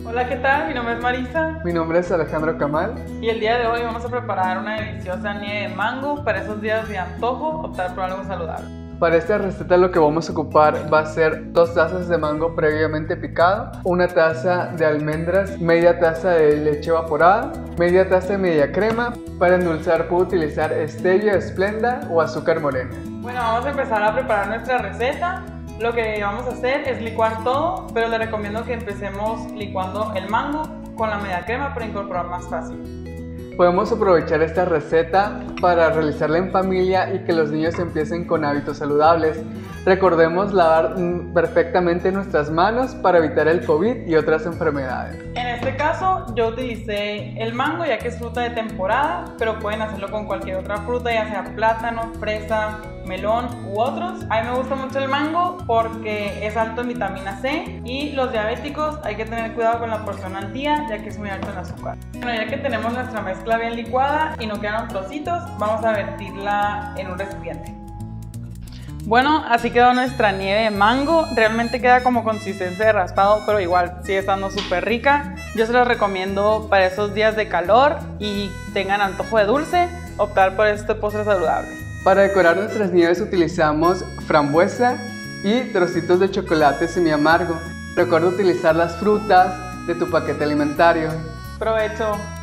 Hola, ¿qué tal? Mi nombre es Marisa Mi nombre es Alejandro Camal. y el día de hoy vamos a preparar una deliciosa nieve de mango para esos días de antojo, optar por algo saludable. Para esta receta lo que vamos a ocupar va a ser 2 tazas de mango previamente picado, 1 taza de almendras, media taza de leche evaporada, media taza de media crema. Para endulzar puedo utilizar stevia, esplenda o azúcar morena. Bueno, vamos a empezar a preparar nuestra receta. Lo que vamos a hacer es licuar todo, pero le recomiendo que empecemos licuando el mango con la media crema para incorporar más fácil. Podemos aprovechar esta receta para realizarla en familia y que los niños empiecen con hábitos saludables. Recordemos lavar perfectamente nuestras manos para evitar el COVID y otras enfermedades. En este caso yo utilicé el mango ya que es fruta de temporada, pero pueden hacerlo con cualquier otra fruta, ya sea plátano, fresa, melón u otros. A mí me gusta mucho el mango porque es alto en vitamina C y los diabéticos hay que tener cuidado con la porción al día ya que es muy alto en azúcar. Bueno, ya que tenemos nuestra mezcla bien licuada y no quedaron trocitos, vamos a vertirla en un recipiente. Bueno, así quedó nuestra nieve de mango. Realmente queda como consistencia de raspado, pero igual sigue estando súper rica. Yo se los recomiendo para esos días de calor y tengan antojo de dulce, optar por este postre saludable. Para decorar nuestras nieves utilizamos frambuesa y trocitos de chocolate semi amargo. Recuerda utilizar las frutas de tu paquete alimentario. Provecho.